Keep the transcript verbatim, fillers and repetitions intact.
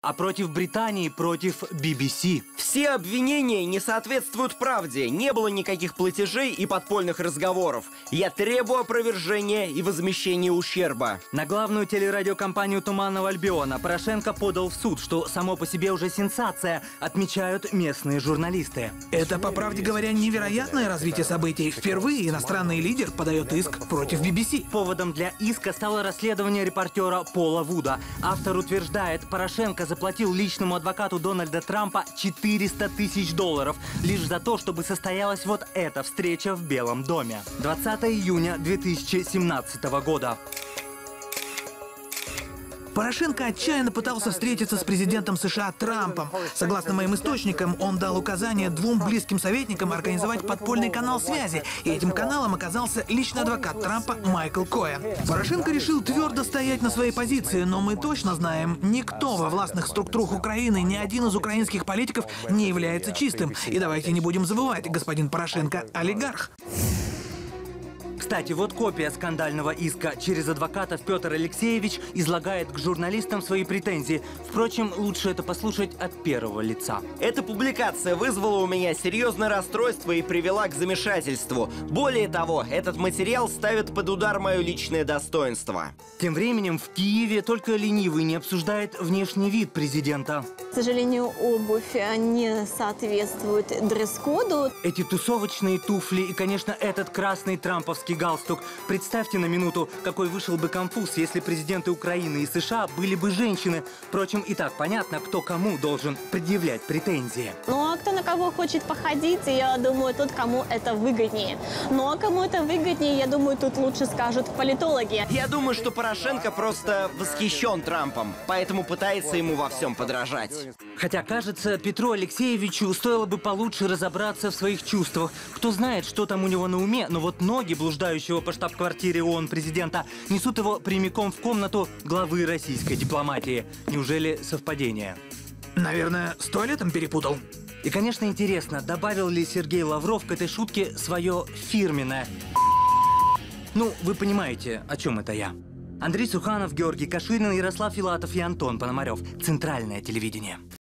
а против Британии против би би си. Все обвинения не соответствуют правде. Не было никаких платежей и подпольных разговоров. Я требую опровержения и возмещения ущерба. На главную телерадиокомпанию «Туманного Альбиона» Порошенко подал в суд, что само по себе уже сенсация, отмечают местные журналисты. Это, по правде говоря, невероятное развитие событий. Впервые иностранный лидер подает иск против би би си. Поводом для иска стало расследование репортера Пола Вуда. Автор утверждает, Порошенко заплатил личному адвокату Дональда Трампа четыреста тысяч долларов лишь за то, чтобы состоялась вот эта встреча в Белом доме. двадцатого июня две тысячи семнадцатого года. Порошенко отчаянно пытался встретиться с президентом США Трампом. Согласно моим источникам, он дал указание двум близким советникам организовать подпольный канал связи, и этим каналом оказался личный адвокат Трампа Майкл Коэн. Порошенко решил твердо стоять на своей позиции, но мы точно знаем, никто во властных структурах Украины, ни один из украинских политиков не является чистым. И давайте не будем забывать, господин Порошенко – олигарх. Кстати, вот копия скандального иска. Через адвокатов Петр Алексеевич излагает к журналистам свои претензии. Впрочем, лучше это послушать от первого лица. Эта публикация вызвала у меня серьезное расстройство и привела к замешательству. Более того, этот материал ставит под удар мое личное достоинство. Тем временем в Киеве только ленивый не обсуждает внешний вид президента. К сожалению, обувь не соответствует дресс-коду. Эти тусовочные туфли и, конечно, этот красный трамповский галстук. Представьте на минуту, какой вышел бы конфуз, если президенты Украины и США были бы женщины. Впрочем, и так понятно, кто кому должен предъявлять претензии. Ну а кто на кого хочет походить, я думаю, тот, кому это выгоднее. Ну а кому это выгоднее, я думаю, тут лучше скажут политологи. Я думаю, что Порошенко просто восхищен Трампом, поэтому пытается ему во всем подражать. Хотя, кажется, Петру Алексеевичу стоило бы получше разобраться в своих чувствах. Кто знает, что там у него на уме, но вот ноги блуждающего по штаб-квартире ООН президента несут его прямиком в комнату главы российской дипломатии. Неужели совпадение? Наверное, с туалетом перепутал. И, конечно, интересно, добавил ли Сергей Лавров к этой шутке свое фирменное. Ну, вы понимаете, о чем это я. Андрей Суханов, Георгий Каширин, Ярослав Филатов и Антон Пономарев. Центральное телевидение.